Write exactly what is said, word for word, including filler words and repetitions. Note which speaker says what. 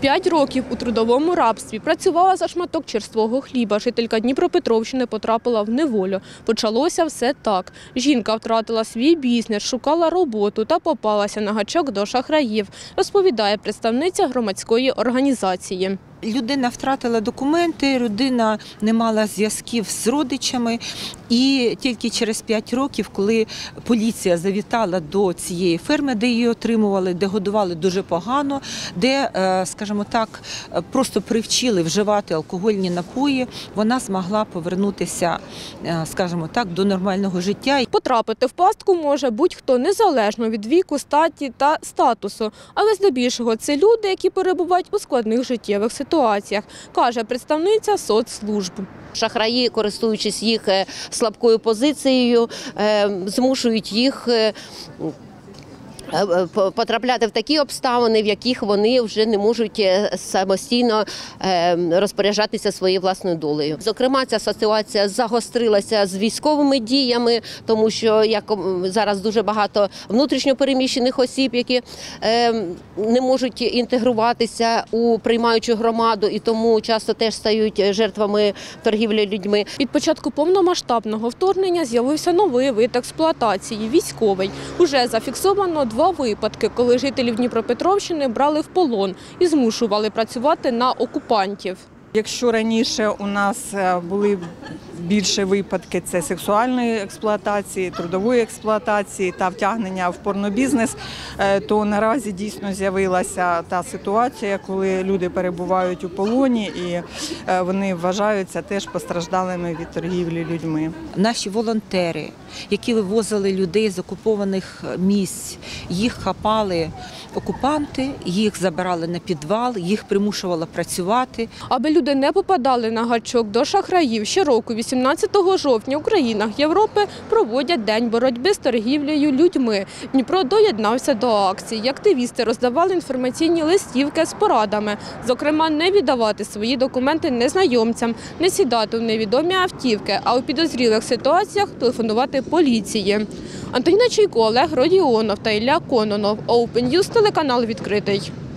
Speaker 1: П'ять років у трудовому рабстві працювала за шматок черствого хліба. Жителька Дніпропетровщини потрапила в неволю. Почалося все так. Жінка втратила свій бізнес, шукала роботу та попалася на гачок до шахраїв, розповідає представниця громадської організації.
Speaker 2: Людина втратила документи, людина не мала зв'язків з родичами. І тільки через п'ять років, коли поліція завітала до цієї ферми, де її отримували, де годували дуже погано, де, скажімо так, просто привчили вживати алкогольні напої, вона змогла повернутися, скажімо так, до нормального життя.
Speaker 1: Потрапити в пастку може будь-хто, незалежно від віку, статі та статусу. Але здебільшого це люди, які перебувають у складних життєвих ситуаціях, каже представниця соцслужб.
Speaker 3: Шахраї, користуючись їх слабкою позицією, змушують їх потрапляти в такі обставини, в яких вони вже не можуть самостійно розпоряджатися своєю власною долею. Зокрема, ця ситуація загострилася з військовими діями, тому що як зараз дуже багато внутрішньо переміщених осіб, які не можуть інтегруватися у приймаючу громаду і тому часто теж стають жертвами торгівлі людьми.
Speaker 1: Від початку повномасштабного вторгнення з'явився новий вид експлуатації – військовий. Уже зафіксовано два випадки, коли жителів Дніпропетровщини брали в полон і змушували працювати на окупантів.
Speaker 4: Якщо раніше у нас були більше випадки це сексуальної експлуатації, трудової експлуатації та втягнення в порнобізнес, то наразі дійсно з'явилася та ситуація, коли люди перебувають у полоні і вони вважаються теж постраждалими від торгівлі людьми.
Speaker 2: Наші волонтери, які вивозили людей з окупованих місць, їх хапали окупанти, їх забирали на підвал, їх примушували працювати.
Speaker 1: Аби люди не попадали на гачок до шахраїв, щороку вісімнадцятого жовтня у країнах Європи проводять День боротьби з торгівлею людьми. Дніпро доєднався до акції. Активісти роздавали інформаційні листівки з порадами. Зокрема, не віддавати свої документи незнайомцям, не сідати в невідомі автівки, а у підозрілих ситуаціях телефонувати поліції. Антоніна Чайко, Олег Родіонов та Ілля Кононов. Open News, телеканал «Відкритий».